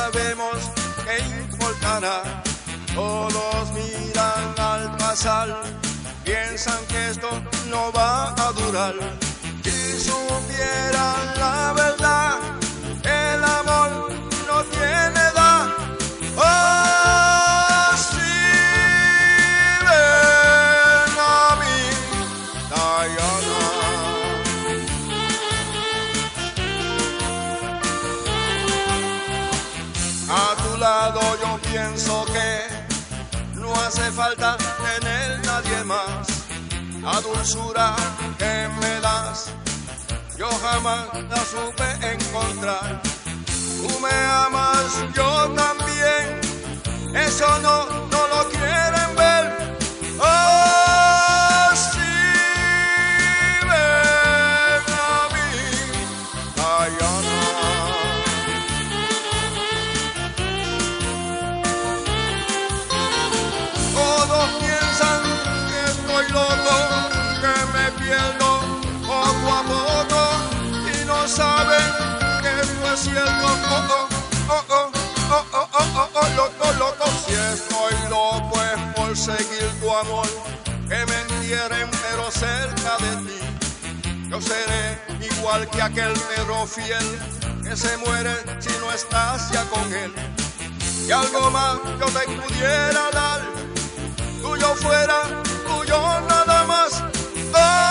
sabemos que importará. Todos miran al pasar, piensan que esto no va a durar. Si supieran la verdad, el amor no tiene edad. Oh, sí, ven a mí, Diana. A tu lado yo pienso que no hace falta tener nadie más. La dulzura que me das, yo jamás la supe encontrar. Tú me amas, yo también, eso no lo quieren ver. Oh, sí, ven a mí, Diana. Todos piensan que estoy loco, que me pierdo poco a poco y no saben que esto es cierto. Loco. Si estoy loco es por seguir tu amor, que me entierren pero cerca de ti. Yo seré igual que aquel perro fiel que se muere si no estás ya con él. Y algo más yo te pudiera dar, tuyo fuera, tuyo nada más. Oh,